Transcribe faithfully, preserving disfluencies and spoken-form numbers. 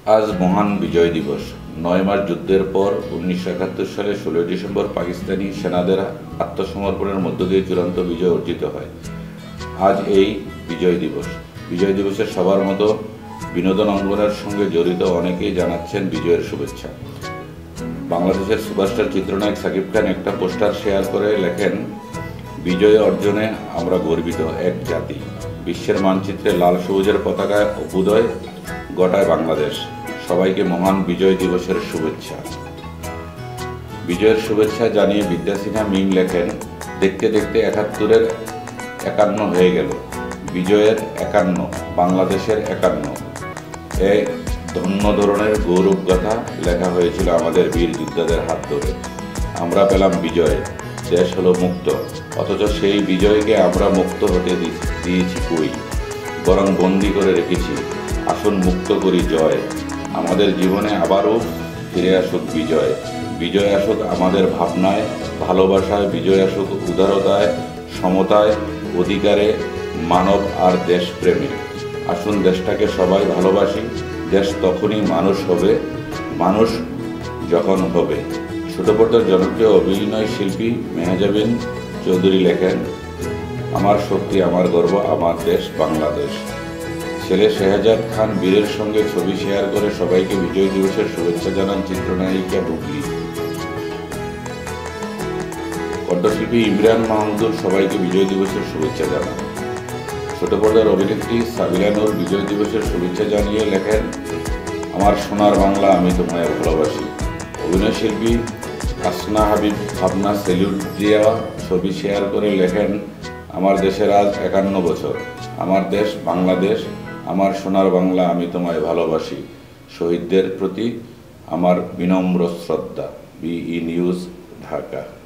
আজ মহান বিজয় দিবস। নয় মাস যুদ্ধের পর উনিশশো একাত্তর সালে ষোলোই ডিসেম্বর পাকিস্তানি সেনাদের আত্মসমর্পণের মধ্য দিয়ে চূড়ান্ত বিজয় অর্জিত হয়। আজ এই বিজয় দিবস। বিজয় দিবসের সবার মতো বিনোদন অঙ্গনের সঙ্গে জড়িত অনেকেই জানাচ্ছেন বিজয়ের শুভেচ্ছা। বাংলাদেশের সুপারস্টার চিত্রনায়ক সাকিব খান একটা পোস্টার শেয়ার করে লেখেন, বিজয় অর্জনে আমরা গর্বিত এক জাতি। বিশ্বের মানচিত্রে লাল সবুজের পতাকায় অভ্যুদয় গোটায় বাংলাদেশ। সবাইকে মহান বিজয় দিবসের শুভেচ্ছা। বিজয়ের শুভেচ্ছা জানিয়ে বিদ্যা সিনহা মিম লেখেন, দেখতে দেখতে একাত্তরের একান্ন হয়ে গেল। বিজয়ের একান্ন, বাংলাদেশের একান্ন। এই ধন্য ধরনের গৌরব গাথা লেখা হয়েছিল আমাদের বীর যোদ্ধাদের হাত ধরে। আমরা পেলাম বিজয়, দেশ হলো মুক্ত। অথচ সেই বিজয়কে আমরা মুক্ত হতে দিয়েছি কই, বরং বন্দি করে রেখেছি। আসুন মুক্ত করি জয়। আমাদের জীবনে আবারও ফিরে আসুক বিজয়। বিজয় আসুক আমাদের ভাবনায়, ভালোবাসায়। বিজয় আসুক উদারতায়, সমতায়, অধিকারে, মানব আর দেশপ্রেমে। আসুন দেশটাকে সবাই ভালোবাসি। দেশ তখনই মানুষ হবে, মানুষ যখন হবে। ছোট পর্দার জনপ্রিয় অভিনয় শিল্পী মেহজাবিন চৌধুরী লেখেন, আমার শক্তি, আমার গর্ব, আমার দেশ বাংলাদেশ। ছেলে শেহজাদ খান বীরের সঙ্গে ছবি শেয়ার করে সবাইকে বিজয় দিবসের শুভেচ্ছা জানান চিত্রনায়িকা বুবলি। কণ্ঠশিল্পী ইমরান মাহমুদুর সবাইকে বিজয় দিবসের শুভেচ্ছা জানান। ছোট পর্দার অভিনেত্রী সাবিলা নূর বিজয় দিবসের শুভেচ্ছা জানিয়ে লেখেন, আমার সোনার বাংলা, আমি তোমায় ভালোবাসি। অভিনয় শিল্পী আসনা হাবিব ভাবনা সেলিউট দেওয়া ছবি শেয়ার করে লেখেন, আমার দেশের আজ একান্ন বছর। আমার দেশ বাংলাদেশ, আমার সোনার বাংলা, আমি তোমায় ভালোবাসি। শহীদদের প্রতি আমার বিনম্র শ্রদ্ধা। বিই নিউজ, ঢাকা।